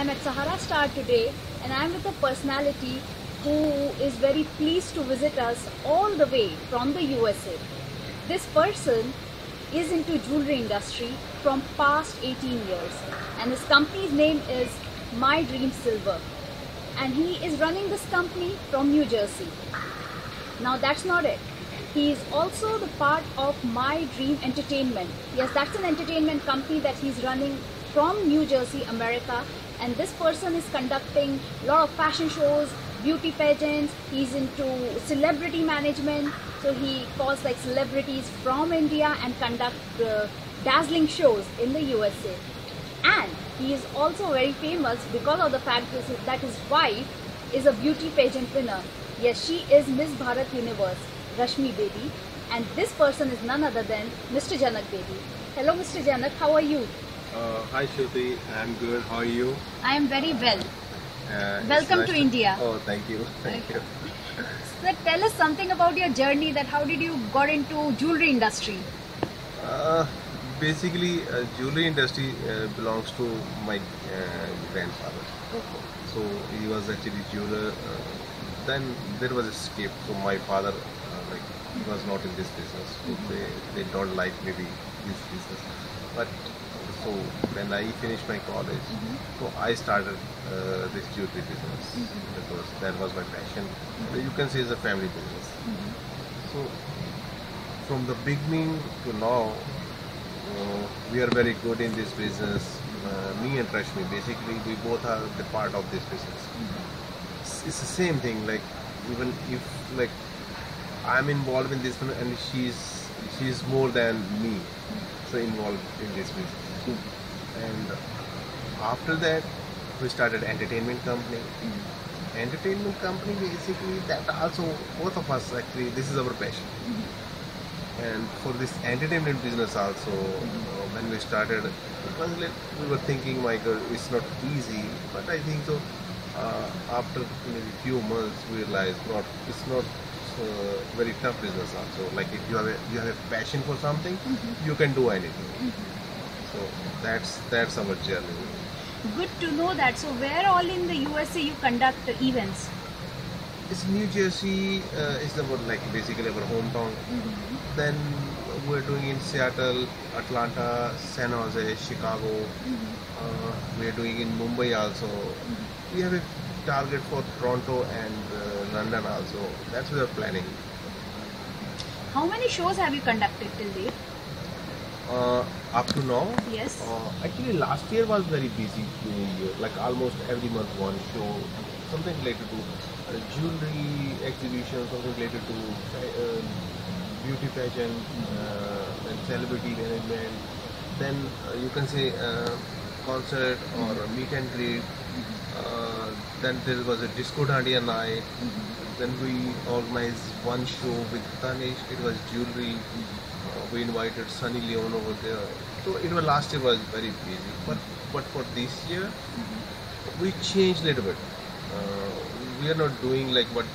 I'm at Sahara Star today and I'm with a personality who is very pleased to visit us all the way from the USA. This person is into jewelry industry from past 18 years and his company's name is My Dream Silver and he is running this company from New Jersey. Now that's not it. He is also the part of My Dream Entertainment. Yes, that's an entertainment company that he's running from New Jersey, America. And this person is conducting a lot of fashion shows, beauty pageants. He's into celebrity management. So he calls like celebrities from India and conduct dazzling shows in the USA. And he is also very famous because of the fact that his wife is a beauty pageant winner. Yes, she is Miss Bharat Universe, Rashmi Bedi, and this person is none other than Mr. Janak Bedi. Hello Mr. Janak, how are you? Hi Shruti, I'm good. How are you? I am very well. Welcome to India. Oh, thank you. Thank you. So tell us something about your journey, that how did you got into jewelry industry? Basically, jewelry industry belongs to my grandfather. Okay. So he was actually jeweler. Then there was a skip. So my father, like, he was not in this business. So they don't like maybe this business. But so when I finished my college, so I started this jewelry business because that was my passion. You can say it's a family business. So from the beginning to now, we are very good in this business. Me and Rashmi, basically, we both are the part of this business. It's the same thing. Like even if like I'm involved in this one, and she's more than me, so involved in this business. And after that, we started entertainment company. Entertainment company, basically, that also both of us actually, this is our passion. And for this entertainment business also, when we started, we were thinking, Michael, it's not easy, but I think so. After maybe few months, we realized it's not very tough business also. Like if you have a passion for something, you can do anything. So that's our journey. Good to know that. So where all in the USA you conduct events? It's New Jersey. Is our like basically our hometown. Then we're doing in Seattle, Atlanta, San Jose, Chicago. We're doing in Mumbai also. We have a target for Toronto and London also. That's what we're planning. How many shows have you conducted till date? Up to now? Yes. Actually, last year was very busy year. Like almost every month one show, something related to jewelry exhibition, something related to beauty pageant, and celebrity management. Then you can say concert or a meet and greet. Then there was a disco dandiya night. Then we organized one show with Tanish. It was jewelry. We invited Sunny Leon over there. So it was last year was very busy. But for this year, we changed a little bit. We are not doing like what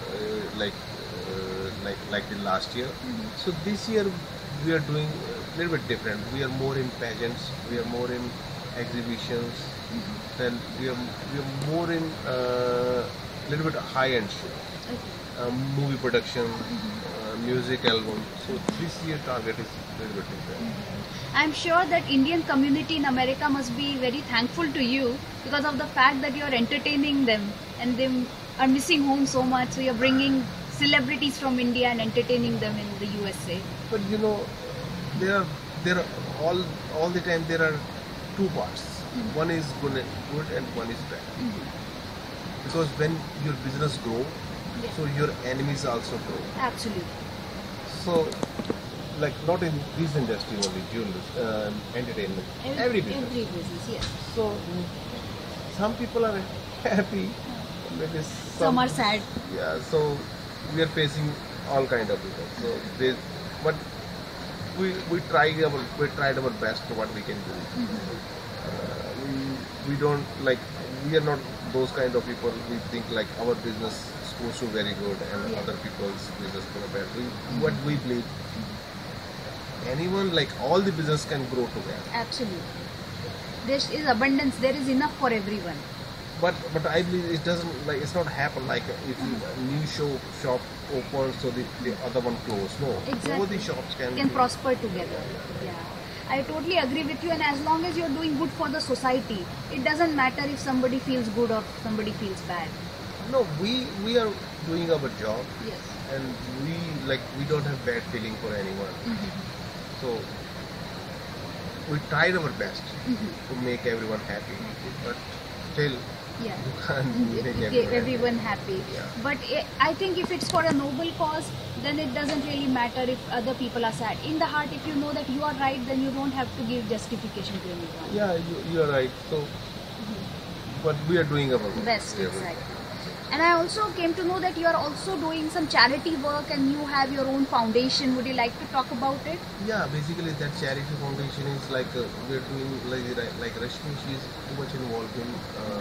like the last year. So this year we are doing a little bit different. We are more in pageants. We are more in exhibitions. Then we are more in little bit high-end show, movie production, music album. So this year target is a little bit different. I'm sure that Indian community in America must be very thankful to you because of the fact that you're entertaining them and they are missing home so much. So you're bringing celebrities from India and entertaining them in the USA. But you know, there are all the time there are two parts. One is good and one is bad. Because when your business grow, so your enemies also grow. Absolutely. So, like not in this industry only, jewelry, entertainment, every business. Every business, yes. So, some people are happy, maybe Some are sad. Yeah, so we are facing all kind of people. So, but we tried our best for what we can do. We don't like, we are not those kind of people. We think like our business goes to very good and other people's business go bad. What we believe, anyone, like all the business can grow together. Absolutely. There is abundance. There is enough for everyone. But I believe it doesn't, like, it's not happen like if a new shop opens, so the other one closed. No, Exactly. both the shops can Prosper together. Yeah. I totally agree with you, and as long as you're doing good for the society, it doesn't matter if somebody feels good or somebody feels bad. No, we are doing our job, Yes. and we don't have bad feeling for anyone. So we tried our best to make everyone happy, but still Yeah. you can't make Everyone happy. Yeah. But I think if it's for a noble cause, then it doesn't really matter if other people are sad. In the heart, if you know that you are right, then you don't have to give justification to anyone. Yeah, you are right. So, but we are doing our Best, Yeah, exactly. And I also came to know that you are also doing some charity work and you have your own foundation. Would you like to talk about it? Yeah, basically that charity foundation is like we're doing like Rashmi. She's too much involved in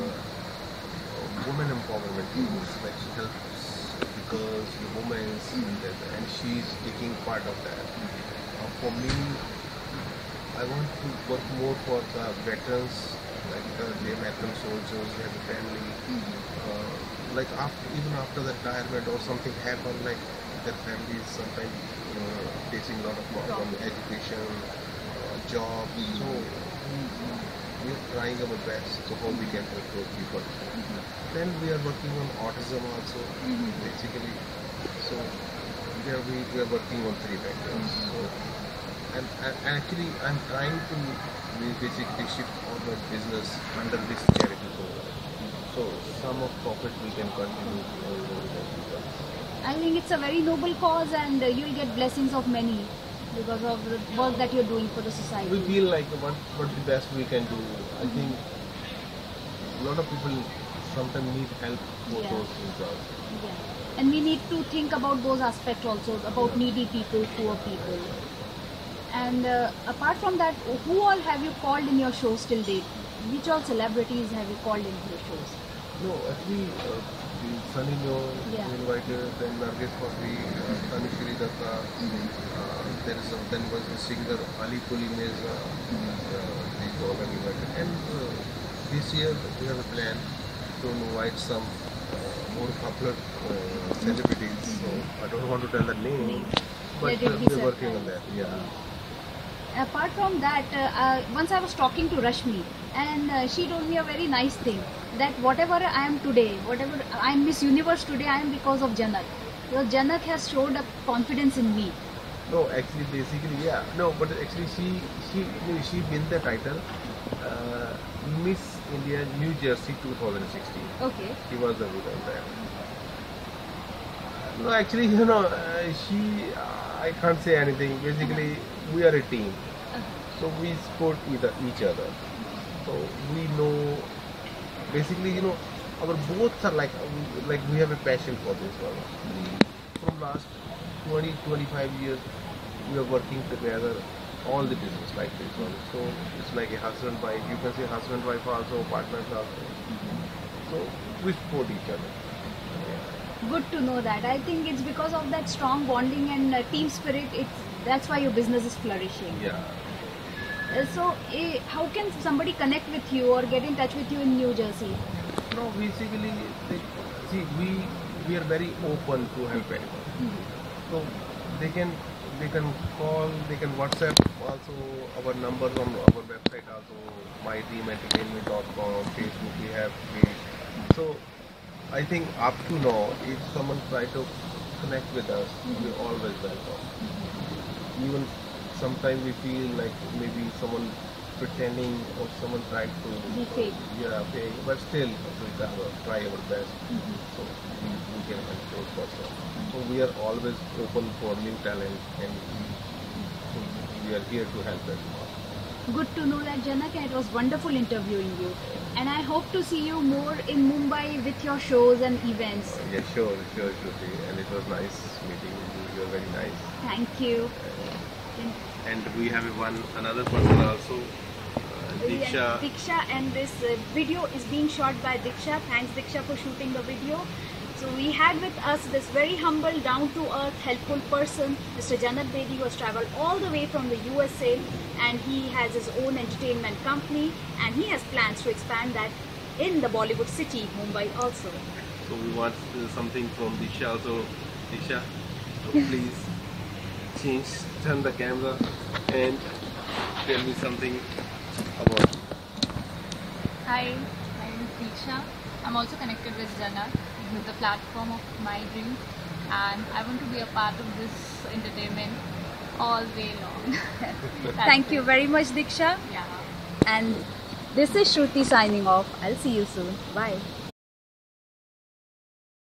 women empowerment. Like she helps the girls, the women, and she's taking part of that. For me, I want to work more for the veterans, like the veteran soldiers, they have a family. Like even after the retirement or something happened, like their families sometimes facing a lot of problem, education, job. So we're trying our best to how we can help those people. Then we are working on autism also, basically. So we are working on 3 vectors. So and actually I'm trying to basically shift all my business under this charity program. So some of profit we can continue I think it's a very noble cause and you'll get blessings of many because of the work that you're doing for the society. We feel like what the best we can do. I think a lot of people sometimes need help for Yeah. those things also. Yeah. And we need to think about those aspects also, about needy people, poor people. And apart from that, who all have you called in your shows till date? Which all celebrities have you called in your shows? No, actually, Sunny Leone Yeah. invited, then Nargis Fakri, Tanishri Datta, then was the singer Ali Pulimeza, these all are invited. And this year we have a plan to invite some more popular celebrities. So I don't want to tell the name, but Let it be we're working on surprise. that. Yeah. Apart from that, once I was talking to Rashmi and she told me a very nice thing that whatever I am today, whatever I am Miss Universe today, I am because of Janak. Because Janak has showed a confidence in me. No, actually, basically, yeah. No, but actually, she won the title Miss India New Jersey 2016. Okay. She was the winner there. No, actually, I can't say anything. Basically, we are a team, so we support each other. So we know, basically, our both are like we have a passion for this one. From last 20-25 years, we are working together, all the business like this one. So it's like a husband wife. You can say husband wife also, partners also. So we support each other. Good to know that. I think it's because of that strong bonding and team spirit. That's why your business is flourishing. Yeah. So, how can somebody connect with you or get in touch with you in New Jersey? No, basically, we are very open to help anyone. So they can call, they can WhatsApp also our numbers on our website also, myteamentertainment.com, Facebook we have page. So I think up to now, if someone try to connect with us, we always welcome. Even sometimes we feel like maybe someone pretending or someone tried to Be fake. fake, but still we try our best. So we can help those person. So we are always open for new talent, and we are here to help them. Good to know that, Janak, and it was wonderful interviewing you. And I hope to see you more in Mumbai with your shows and events. Yeah, sure, Shruti. And it was nice meeting you. You are very nice. Thank you. And we have another person also, Diksha. Diksha, and this video is being shot by Diksha. Thanks, Diksha, for shooting the video. So we had with us this very humble, down-to-earth, helpful person, Mr. Janak Bedi, who has traveled all the way from the USA, and he has his own entertainment company, and he has plans to expand that in the Bollywood city, Mumbai also. So we want something from Disha also. Disha, so please turn the camera and tell me something about. Hi, my name is Disha. I'm also connected with Janak, with the platform of my dreams, and I want to be a part of this entertainment all day long. Thank you very much, Diksha. Yeah. And this is Shruti signing off. I'll see you soon. Bye.